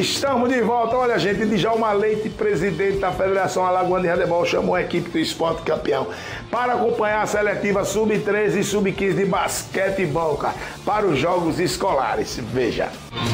Estamos de volta. Olha, gente, Djalma Leite, presidente da Federação Alagoana de Handebol, chamou a equipe do Esporte Campeão para acompanhar a seletiva Sub-13 e Sub-15 de basquetebol, cara, para os jogos escolares. Veja.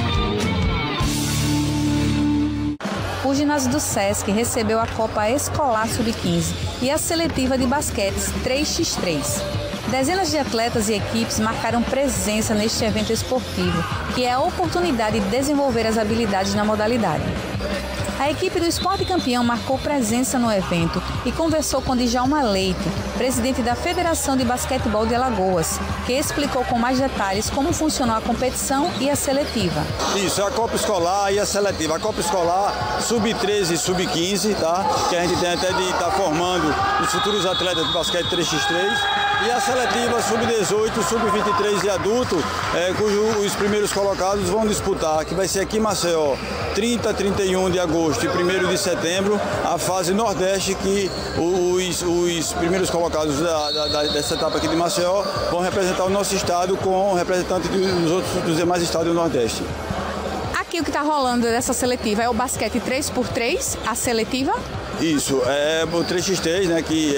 O ginásio do Sesc recebeu a Copa Escolar Sub-15 e a seletiva de basquetes 3x3. Dezenas de atletas e equipes marcaram presença neste evento esportivo, que é a oportunidade de desenvolver as habilidades na modalidade. A equipe do Esporte Campeão marcou presença no evento e conversou com Djalma Leite, presidente da Federação de Basquetebol de Alagoas, que explicou com mais detalhes como funcionou a competição e a seletiva. Isso, é a Copa Escolar e a seletiva. A Copa Escolar, Sub-13 e Sub-15, tá? Que a gente tem até de estar formando os futuros atletas de basquete 3x3. E a seletiva Sub-18, Sub-23 e adulto, cujos primeiros colocados vão disputar, que vai ser aqui em Maceió, 30, 31 de agosto e 1º de setembro, a fase Nordeste, que os primeiros colocados dessa etapa aqui de Maceió vão representar o nosso estado com representantes dos demais estados do Nordeste. Aqui o que está rolando dessa seletiva é o basquete 3x3, a seletiva? Isso, é o 3x3, né, que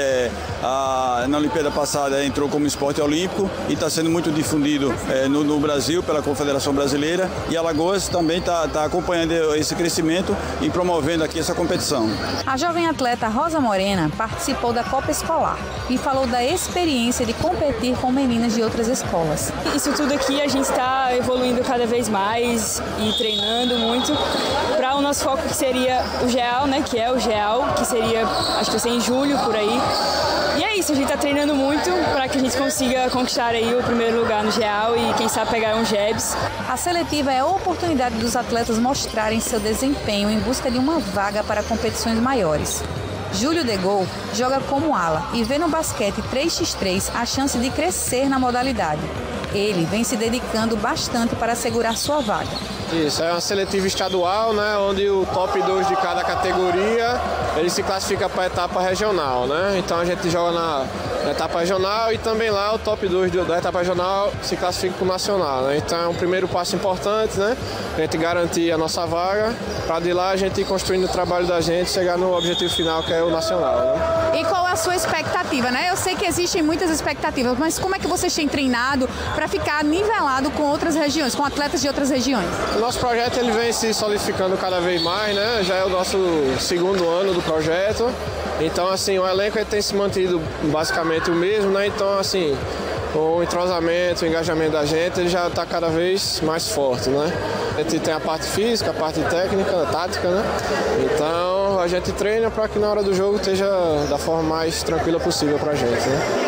na Olimpíada passada entrou como esporte olímpico e está sendo muito difundido no Brasil pela Confederação Brasileira, e Alagoas também está acompanhando esse crescimento e promovendo aqui essa competição. A jovem atleta Rosa Morena participou da Copa Escolar e falou da experiência de competir com meninas de outras escolas. Isso tudo aqui a gente está evoluindo cada vez mais e treinando muito para o nosso foco, que seria o GEAL, né, que é o GEAL, que seria, acho que vai ser em julho, por aí. E é isso, a gente está treinando muito para que a gente consiga conquistar aí o primeiro lugar no GEAL e quem sabe pegar um GEBS. A seletiva é a oportunidade dos atletas mostrarem seu desempenho em busca de uma vaga para competições maiores. Júlio Degol joga como ala e vê no basquete 3x3 a chance de crescer na modalidade. Ele vem se dedicando bastante para assegurar sua vaga. Isso, é uma seletiva estadual, né, onde o top 2 de cada categoria ele se classifica para a etapa regional, né? Então a gente joga na etapa regional e também lá o top 2 da etapa regional se classifica para o nacional, né? Então é um primeiro passo importante, né? A gente garantir a nossa vaga, para de lá a gente ir construindo o trabalho da gente, chegar no objetivo final, que é o nacional, né? E qual é a sua expectativa, né? Eu sei que existem muitas expectativas, mas como é que vocês têm treinado para ficar nivelado com outras regiões, com atletas de outras regiões? O nosso projeto ele vem se solidificando cada vez mais, né? Já é o nosso 2º ano do projeto. Então, assim, o elenco ele tem se mantido basicamente o mesmo, né? Então, assim, o entrosamento, o engajamento da gente, ele já está cada vez mais forte, né? A gente tem a parte física, a parte técnica, a tática, né? Então, a gente treina para que na hora do jogo esteja da forma mais tranquila possível para a gente, né?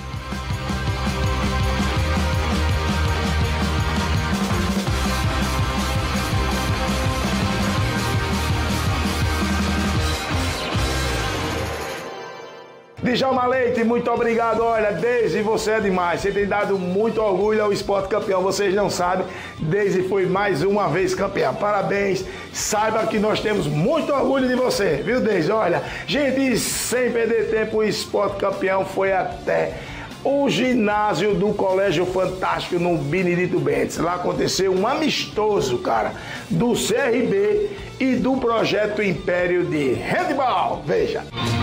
Djalma Leite, muito obrigado. Olha, Deise, você é demais. Você tem dado muito orgulho ao Esporte Campeão. Vocês não sabem, Deise foi mais uma vez campeã. Parabéns. Saiba que nós temos muito orgulho de você, viu, Deise? Olha, gente, sem perder tempo, o Esporte Campeão foi até o ginásio do Colégio Fantástico no Benedito Bentes. Lá aconteceu um amistoso, cara, do CRB e do Projeto Império de Handebol. Veja.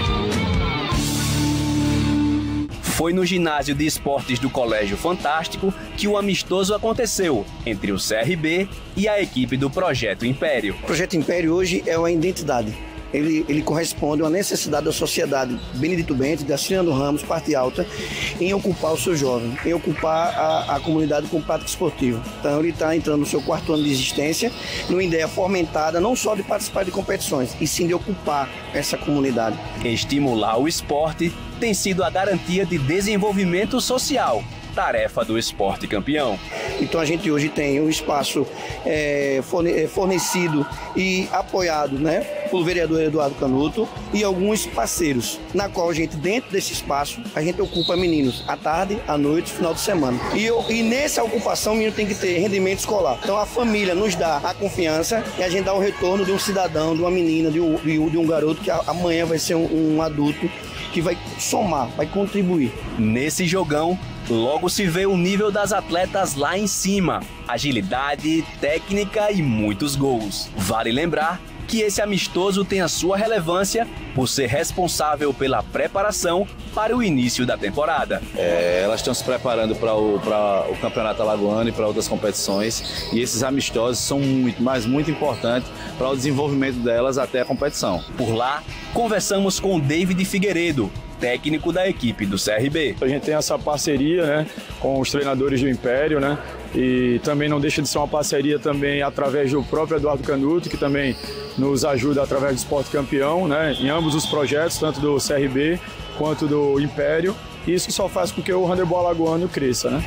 Foi no ginásio de esportes do Colégio Fantástico que o amistoso aconteceu entre o CRB e a equipe do Projeto Império. O Projeto Império hoje é uma identidade. Ele corresponde a uma necessidade da sociedade Benedito Bentes, da Cirando Ramos, Parte Alta, em ocupar o seu jovem, em ocupar a comunidade com prática esportiva. Então ele está entrando no seu 4º ano de existência, numa ideia fomentada não só de participar de competições, e sim de ocupar essa comunidade. Estimular o esporte tem sido a garantia de desenvolvimento social, tarefa do Esporte Campeão. Então a gente hoje tem um espaço fornecido e apoiado, né, pelo vereador Eduardo Canuto e alguns parceiros, na qual a gente, dentro desse espaço, a gente ocupa meninos à tarde, à noite, final de semana. E nessa ocupação o menino tem que ter rendimento escolar. Então a família nos dá a confiança e a gente dá o retorno de um cidadão, de uma menina, de um garoto que amanhã vai ser um adulto que vai somar, vai contribuir. Nesse jogão, logo se vê o nível das atletas lá em cima. Agilidade, técnica e muitos gols. Vale lembrar que esse amistoso tem a sua relevância por ser responsável pela preparação para o início da temporada. Elas estão se preparando para o Campeonato Alagoano e para outras competições, e esses amistosos são muito importantes para o desenvolvimento delas até a competição. Por lá, conversamos com David Figueiredo, técnico da equipe do CRB. A gente tem essa parceria, né, com os treinadores do Império, né, e também não deixa de ser uma parceria também através do próprio Eduardo Canuto, que também nos ajuda através do Esporte Campeão, né, em ambos os projetos, tanto do CRB quanto do Império. E isso só faz com que o handebol alagoano cresça, né?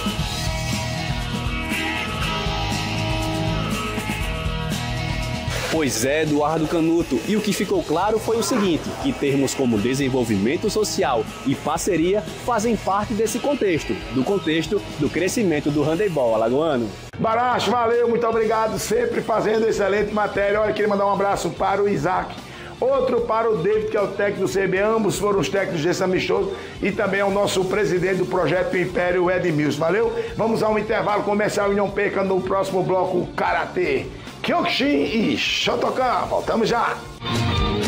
Pois é, Eduardo Canuto. E o que ficou claro foi o seguinte, que termos como desenvolvimento social e parceria fazem parte desse contexto do crescimento do handebol alagoano. Baracho, valeu, muito obrigado, sempre fazendo excelente matéria. Olha, queria mandar um abraço para o Isaac, outro para o David, que é o técnico do CRB, ambos foram os técnicos desse amistoso, e também é o nosso presidente do Projeto Império, o Edmilson, valeu? Vamos a um intervalo comercial e não perca no próximo bloco Karatê, Kyokushin e Shotokan. Voltamos já!